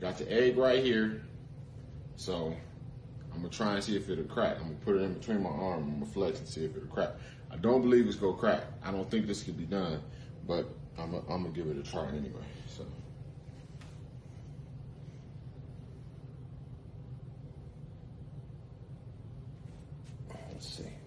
got the egg right here. So I'm gonna try and see if it'll crack. I'm gonna put it in between my arm. I'm gonna flex and see if it'll crack. I don't believe it's gonna crack. I don't think this can be done, but I'm gonna give it a try anyway. So. Let's see.